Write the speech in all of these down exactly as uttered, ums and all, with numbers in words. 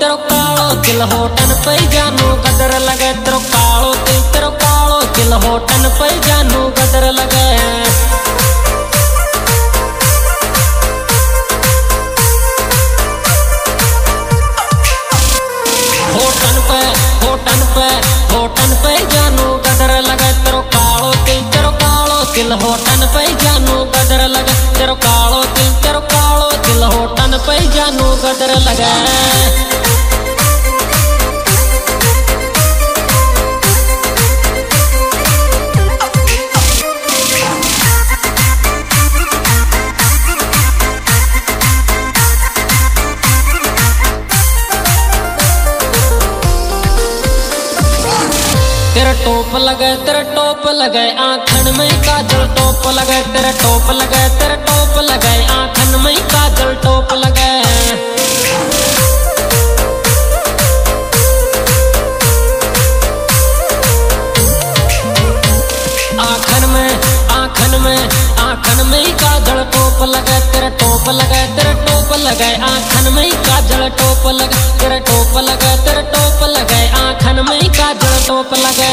तेरो कालो दिल होटन पे जानू कदर लगे तेरो कालो दिल तेरो कालो दिल होटन पे जानू कदर लगे होटन पे होटन पे होटन पे जानू कदर लगे तेरो कालो दिल तेरो कालो दिल होटन पे जानू कदर लगे तेरो कालो दिल तेरो कालो दिल होटन पे जानू कदर लगे तेरा टोप लगे तेरा टोप लगे आँखन में काजल टोप लगे तेरा टोप लगे तेरा टोप लगे आँखन में काजल टोप लगे आँखन में आँखन में आँखन में काजल टोप लगे तेरा टोप लगे तेरा टोप लगे आँखन में काजल टोप लगे तेरा टोप लगे तेरा टोप लगे आँखन में काजल टोप लगे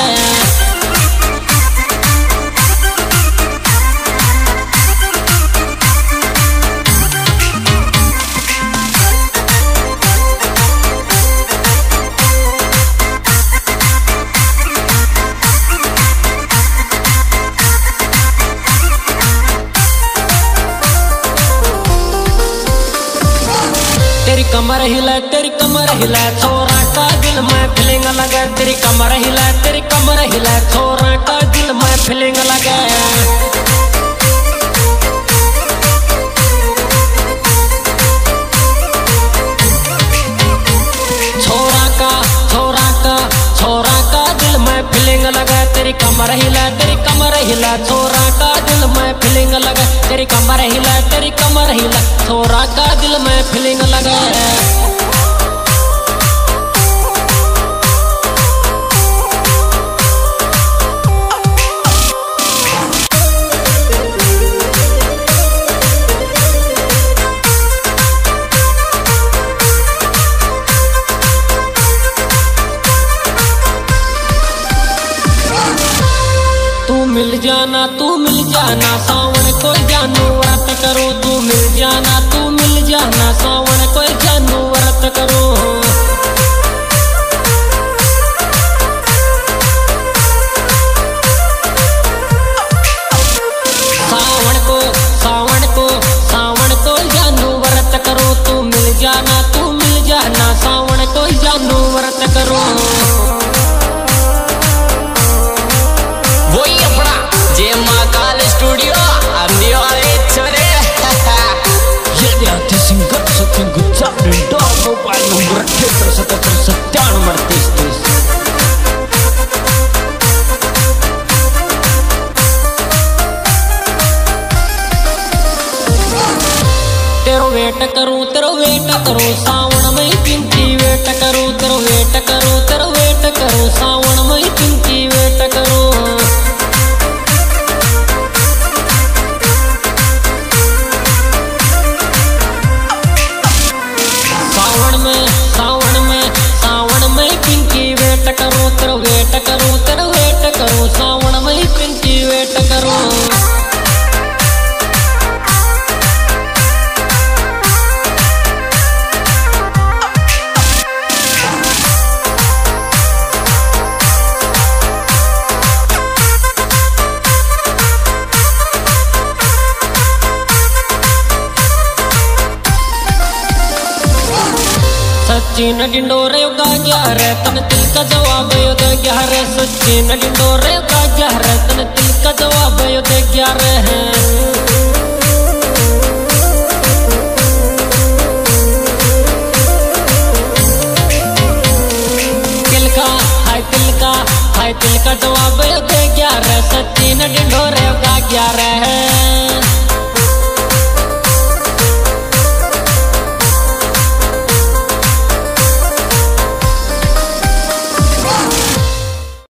तेरी कमर हिला तेरी कमर हिला छोरा का दिल में फीलिंग लगे तेरी कमर हिला तेरी कमर हिला छोरा का दिल में फीलिंग लगे छोरा का छोरा का छोरा का दिल में फीलिंग लगे तेरी कमर हिला तेरी कमर हिला छोरा का दिल में फीलिंग लगे तेरी कमर हिला तेरी कमर हिला छोरा का दिल में फीलिंग लगे तू मिल जाना तू मिल जाना सावन कोई जानू व्रत करो तू मिल जाना तू मिल जाना सावन कोई जानू व्रत करो सावन को सावन को सावन को जानू व्रत करो तू मिल जाना तू मिल जाना सावन कोई जानू व्रत करो स्टूडियो अंधी वाले चले ये आते सिंगर सत्य गुच्चा प्रिंटो मोबाइल नंबर अठहत्तर सतहत्तर सत्तानवे अड़तीस तीस तेरो वेट करूं तेरो वेट करूं सावन में पिंकी वेट करूं तेरो वेट करूं तेरो वेट करूं सावन में पिंकी वेट करूं करो तेरा वेट करो तेरा वेट करो सावन में पिंकी वेट करो सचिन डिंडोरे योगा ग्यार तन तिल का जवाब योद ग्यार सचिन डिंडोरे योगा ग्यार तन तिल का जवाब योद ग्यार है तिल का हाय तिल का हाय तिल का जवाब योद ग्यार सचिन डिंडोरे योगा ग्यार है